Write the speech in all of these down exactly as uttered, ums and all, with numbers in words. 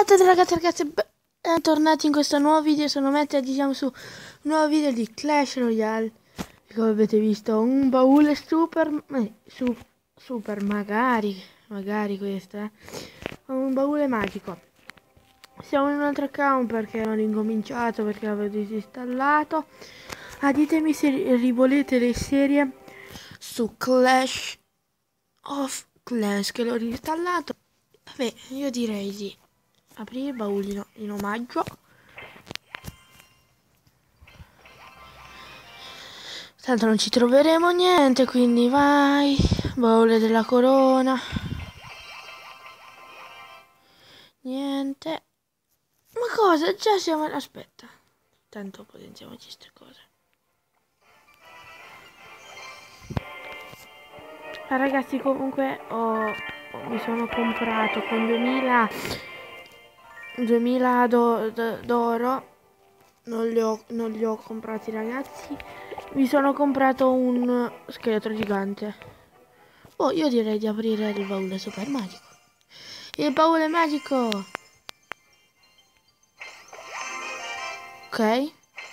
tutti ragazzi e ragazze, bentornati in questo nuovo video. Sono Matt e diciamo su un nuovo video di Clash Royale. Come avete visto, un baule super, eh, su, super magari, magari questo, eh. Un baule magico. Siamo in un altro account perché ho incominciato, perché l'avevo disinstallato. Ah, ditemi se rivolete le serie su Clash of Clans che l'ho installato. Vabbè, io direi di aprire il baulino in omaggio. Tanto non ci troveremo niente, quindi vai. Baule della corona. Niente. Ma cosa? Già siamo... Aspetta. Tanto potenziamoci queste cose. Ah, ragazzi, comunque ho... mi sono comprato con duemila... duemila d'oro. Do, non li, ho, non li ho comprati, ragazzi. Mi sono comprato un scheletro gigante. Oh, io direi di aprire il baule super magico. Il baule magico. Ok.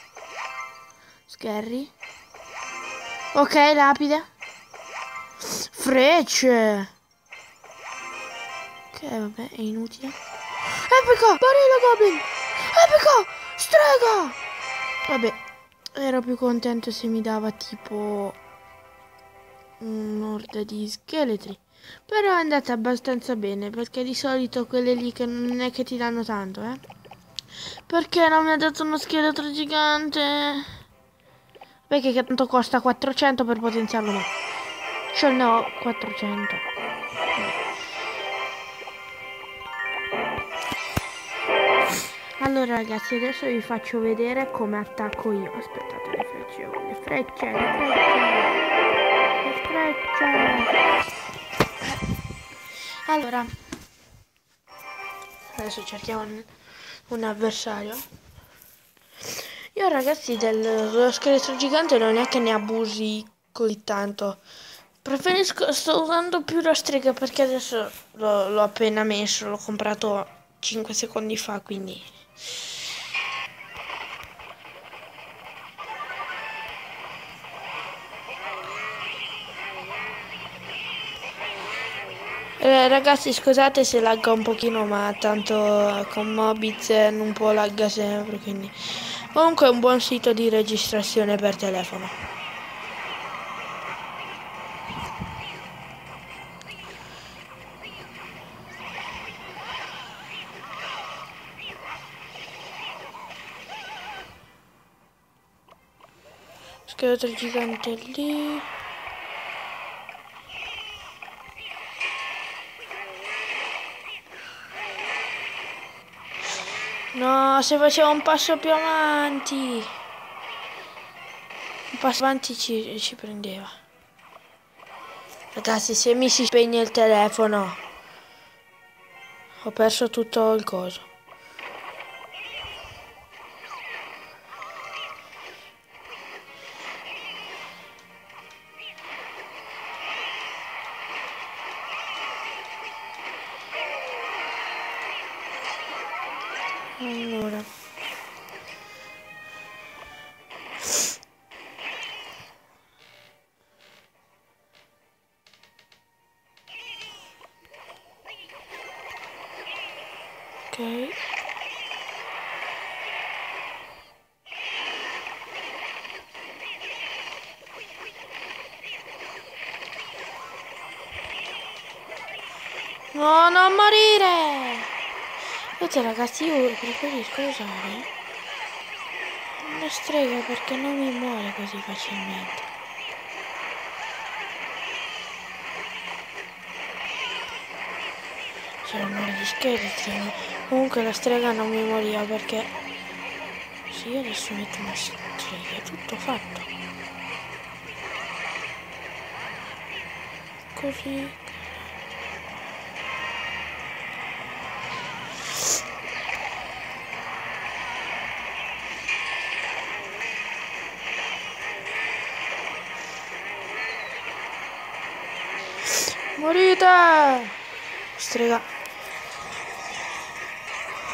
Scary. Ok, lapide. Frecce. Ok, vabbè, è inutile. Epico! Barilla Goblin! Epico! Strega! Vabbè, ero più contento se mi dava tipo un'orda di scheletri. Però è andata abbastanza bene, perché di solito quelle lì che non è che ti danno tanto, eh. Perché non mi ha dato uno scheletro gigante? Perché che tanto costa quattrocento per potenziarlo, ma ce ne ho quattrocento. Allora ragazzi, adesso vi faccio vedere come attacco io. Aspettate, le frecce, le frecce, le frecce, le frecce. Allora, adesso cerchiamo un, un avversario. Io ragazzi dello scheletro gigante non è che ne abusi così tanto. Preferisco, sto usando più la strega perché adesso l'ho appena messo, l'ho comprato cinque secondi fa, quindi... Eh, ragazzi, scusate se lagga un pochino, ma tanto con Mobiz non può lagga sempre, quindi... Comunque è un buon sito di registrazione per telefono. Scheletro gigante lì. No, se facevo un passo più avanti. Un passo avanti ci, ci prendeva. Ragazzi, se mi si spegne il telefono, ho perso tutto il coso. Allora, ok. No, non morire! Vedete ragazzi, io preferisco usare una strega perché non mi muore così facilmente. C'erano gli scheletri. Comunque la strega non mi moriva perché... Se io adesso metto una strega è tutto fatto. Così. Morite! Strega.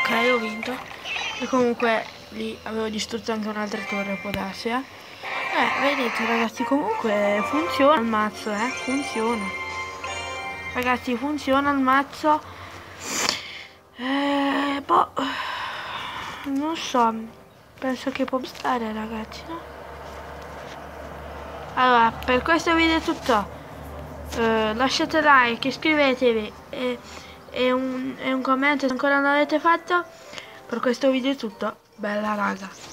Ok, ho vinto. E comunque lì avevo distrutto anche un'altra torre, può darsi, eh. Eh, vedete ragazzi, comunque funziona il mazzo, eh, funziona. Ragazzi, funziona il mazzo. Eh, boh, non so, penso che può stare ragazzi, no? Allora, per questo video è tutto. Uh, lasciate like, iscrivetevi e, e, un, e un commento se ancora non l'avete fatto. Per questo video è tutto. Bella raga.